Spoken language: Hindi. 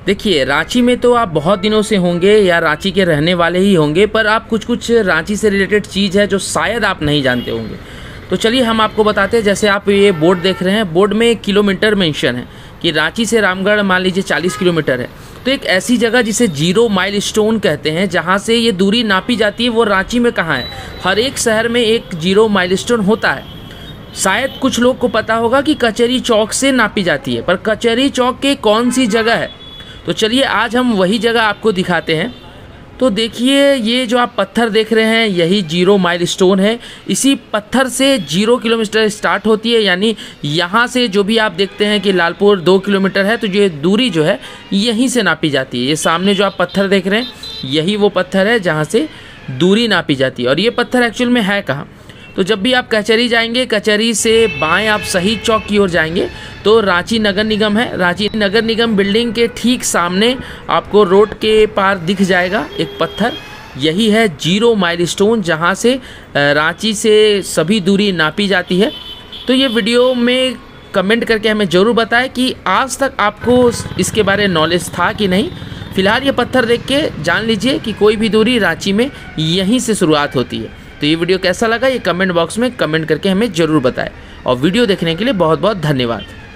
देखिए, रांची में तो आप बहुत दिनों से होंगे या रांची के रहने वाले ही होंगे, पर आप कुछ रांची से रिलेटेड चीज़ है जो शायद आप नहीं जानते होंगे। तो चलिए हम आपको बताते हैं। जैसे आप ये बोर्ड देख रहे हैं, बोर्ड में किलोमीटर मेंशन है कि रांची से रामगढ़ मान लीजिए 40 किलोमीटर है। तो एक ऐसी जगह जिसे 0 माइलस्टोन कहते हैं, जहाँ से ये दूरी नापी जाती है, वो रांची में कहाँ है? हर एक शहर में एक 0 माइलस्टोन होता है। शायद कुछ लोग को पता होगा कि कचहरी चौक से नापी जाती है, पर कचहरी चौक के कौन सी जगह है? तो चलिए आज हम वही जगह आपको दिखाते हैं। तो देखिए, ये जो आप पत्थर देख रहे हैं, यही 0 माइलस्टोन है। इसी पत्थर से 0 किलोमीटर स्टार्ट होती है, यानी यहाँ से जो भी आप देखते हैं कि लालपुर 2 किलोमीटर है, तो ये दूरी जो है यहीं से नापी जाती है। ये सामने जो आप पत्थर देख रहे हैं, यही वो पत्थर है जहाँ से दूरी नापी जाती है। और ये पत्थर एक्चुअल में है कहाँ? तो जब भी आप कचहरी जाएंगे, कचहरी से बाएं आप शहीद चौक की ओर जाएंगे तो रांची नगर निगम है। रांची नगर निगम बिल्डिंग के ठीक सामने आपको रोड के पार दिख जाएगा एक पत्थर, यही है 0 माइलस्टोन, जहां से रांची से सभी दूरी नापी जाती है। तो ये वीडियो में कमेंट करके हमें ज़रूर बताएं कि आज तक आपको इसके बारे में नॉलेज था कि नहीं। फिलहाल ये पत्थर देख के जान लीजिए कि कोई भी दूरी रांची में यहीं से शुरुआत होती है। तो ये वीडियो कैसा लगा, ये कमेंट बॉक्स में कमेंट करके हमें ज़रूर बताएं। और वीडियो देखने के लिए बहुत बहुत धन्यवाद।